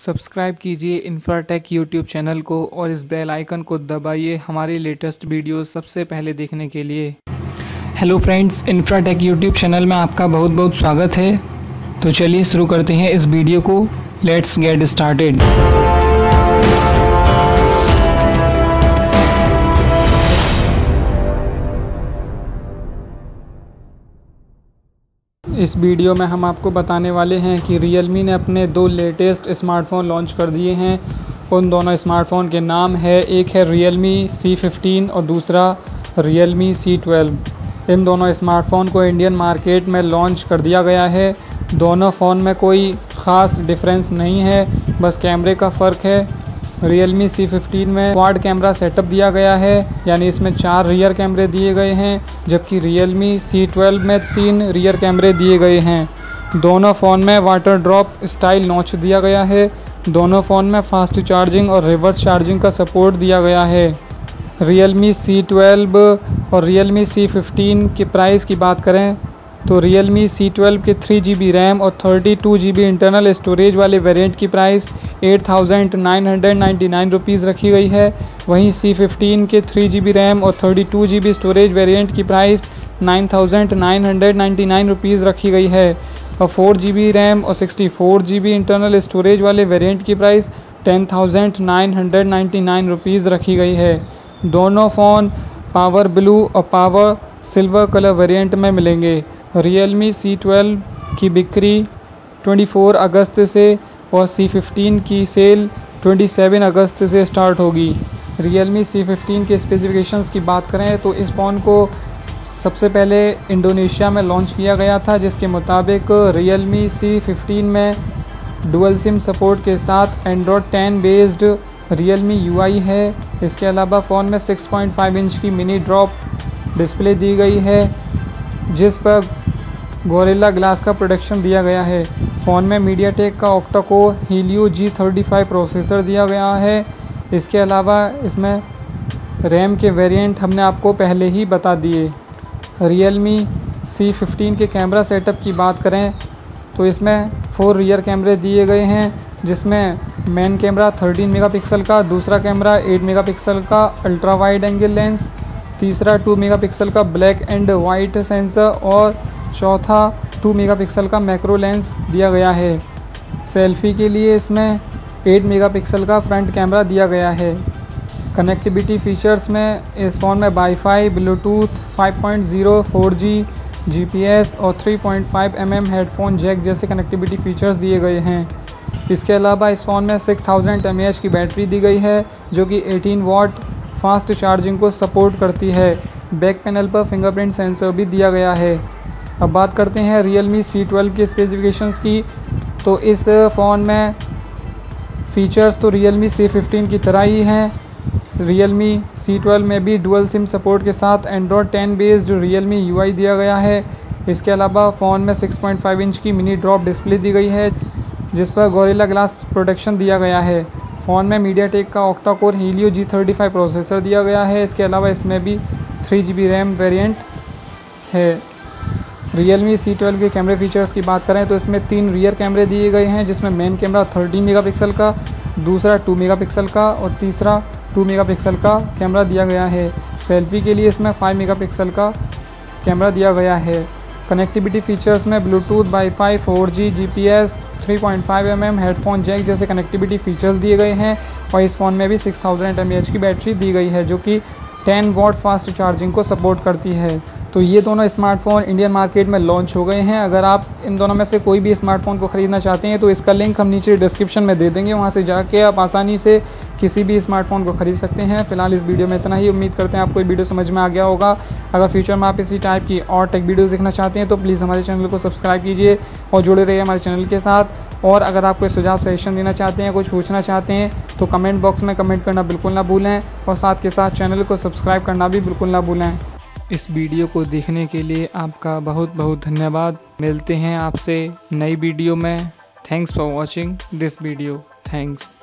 Subscribe कीजिए Infratech YouTube channel को और इस बेल आइकन को दबाइए हमारी लेटेस्ट वीडियोस सबसे पहले देखने के लिए। Hello friends, Infratech YouTube channel में आपका बहुत बहुत स्वागत है। तो चलिए शुरू करते हैं इस वीडियो को। Let's get started. इस वीडियो में हम आपको बताने वाले हैं कि Realme ने अपने दो लेटेस्ट स्मार्टफ़ोन लॉन्च कर दिए हैं। उन दोनों स्मार्टफ़ोन के नाम है, एक है Realme C15 और दूसरा Realme C12। इन दोनों स्मार्टफ़ोन को इंडियन मार्केट में लॉन्च कर दिया गया है। दोनों फ़ोन में कोई ख़ास डिफरेंस नहीं है, बस कैमरे का फ़र्क है। Realme C15 में क्वाड कैमरा सेटअप दिया गया है, यानी इसमें 4 रियर कैमरे दिए गए हैं, जबकि Realme C12 में 3 रियर कैमरे दिए गए हैं। दोनों फ़ोन में वाटर ड्रॉप स्टाइल नॉच दिया गया है। दोनों फ़ोन में फास्ट चार्जिंग और रिवर्स चार्जिंग का सपोर्ट दिया गया है। Realme C12 और Realme C15 की प्राइस की बात करें तो Realme C12 के 3GB रैम और 32GB इंटरनल स्टोरेज वाले वेरिएंट की प्राइस 8,999 रुपीज़ रखी गई है। वहीं C15 के 3GB रैम और 32GB स्टोरेज वेरिएंट की प्राइस 9,999 रुपीज़ रखी गई है। और 4GB रैम और 64GB इंटरनल स्टोरेज वाले वेरिएंट की प्राइस 10,999 रुपीज़ रखी गई है। दोनों फ़ोन पावर ब्लू और पावर सिल्वर कलर वेरिएंट में मिलेंगे। Realme C12 की बिक्री 24 अगस्त से और C15 की सेल 27 अगस्त से स्टार्ट होगी। Realme C15 के स्पेसिफिकेशंस की बात करें तो इस फ़ोन को सबसे पहले इंडोनेशिया में लॉन्च किया गया था, जिसके मुताबिक Realme C15 में डुअल सिम सपोर्ट के साथ Android 10 बेस्ड Realme UI है। इसके अलावा फ़ोन में 6.5 इंच की मिनी ड्रॉप डिस्प्ले दी गई है, जिस पर गोरिल्ला ग्लास का प्रोटेक्शन दिया गया है। फ़ोन में MediaTek का octa core Helio G35 processor दिया गया है। इसके अलावा इसमें रैम के वेरिएंट हमने आपको पहले ही बता दिए। Realme C15 के कैमरा सेटअप की बात करें तो इसमें 4 रियर कैमरे दिए गए हैं, जिसमें मेन कैमरा 13 मेगापिक्सल का, दूसरा कैमरा 8 मेगापिक्सल का अल्ट्रा वाइड एंगल लेंस, तीसरा 2 मेगापिक्सल का ब्लैक एंड वाइट सेंसर और चौथा 2 मेगापिक्सल का मैक्रो लेंस दिया गया है। सेल्फ़ी के लिए इसमें 8 मेगापिक्सल का फ्रंट कैमरा दिया गया है। कनेक्टिविटी फ़ीचर्स में इस फ़ोन में वाईफाई, ब्लूटूथ 5.0, 4G, GPS और 3.5 mm हेडफोन जैक जैसे कनेक्टिविटी फ़ीचर्स दिए गए हैं। इसके अलावा इस फ़ोन में 6000 mAh की बैटरी दी गई है, जो कि 18 वाट फास्ट चार्जिंग को सपोर्ट करती है। बैक पैनल पर फिंगरप्रिंट सेंसर भी दिया गया है। अब बात करते हैं Realme C12 के स्पेसिफिकेशंस की। तो इस फ़ोन में फ़ीचर्स तो Realme C15 की तरह ही हैं। Realme C12 में भी डुअल सिम सपोर्ट के साथ Android 10 बेस्ड Realme UI दिया गया है। इसके अलावा फ़ोन में 6.5 इंच की मिनी ड्रॉप डिस्प्ले दी गई है, जिस पर गोरिल्ला ग्लास प्रोटेक्शन दिया गया है। फ़ोन में MediaTek का octa core Helio G35 processor दिया गया है। इसके अलावा इसमें भी 3GB रैम वेरिएंट है। Realme C12 के कैमरे फीचर्स की बात करें तो इसमें 3 रियर कैमरे दिए गए हैं, जिसमें मेन कैमरा 13 मेगापिक्सल का, दूसरा 2 मेगापिक्सल का और तीसरा 2 मेगापिक्सल का कैमरा दिया गया है। सेल्फ़ी के लिए इसमें 5 मेगापिक्सल का कैमरा दिया गया है। कनेक्टिविटी फ़ीचर्स में Bluetooth, wifi, 4G, GPS, 3.5 mm headphone jack जैसे कनेक्टिविटी फ़ीचर्स दिए गए हैं। और इस फ़ोन में भी 6000 mAh की बैटरी दी गई है, जो कि 10 वाट फास्ट चार्जिंग को सपोर्ट करती है। तो ये दोनों स्मार्टफ़ोन इंडियन मार्केट में लॉन्च हो गए हैं। अगर आप इन दोनों में से कोई भी स्मार्टफ़ोन को ख़रीदना चाहते हैं तो इसका लिंक हम नीचे डिस्क्रिप्शन में दे देंगे, वहाँ से जाके आप आसानी से किसी भी स्मार्टफ़ोन को ख़रीद सकते हैं। फ़िलहाल इस वीडियो में इतना ही। उम्मीद करते हैं आपको ये वीडियो समझ में आ गया होगा। अगर फ्यूचर में आप इसी टाइप की और टेक वीडियोज़ देखना चाहते हैं तो प्लीज़ हमारे चैनल को सब्सक्राइब कीजिए और जुड़े रहिए हमारे चैनल के साथ। और अगर आप कोई सुझाव सजेशन देना चाहते हैं, कुछ पूछना चाहते हैं तो कमेंट बॉक्स में कमेंट करना बिल्कुल ना भूलें और साथ के साथ चैनल को सब्सक्राइब करना भी बिल्कुल ना भूलें। इस वीडियो को देखने के लिए आपका बहुत बहुत धन्यवाद। मिलते हैं आपसे नई वीडियो में। Thanks for watching this video. Thanks.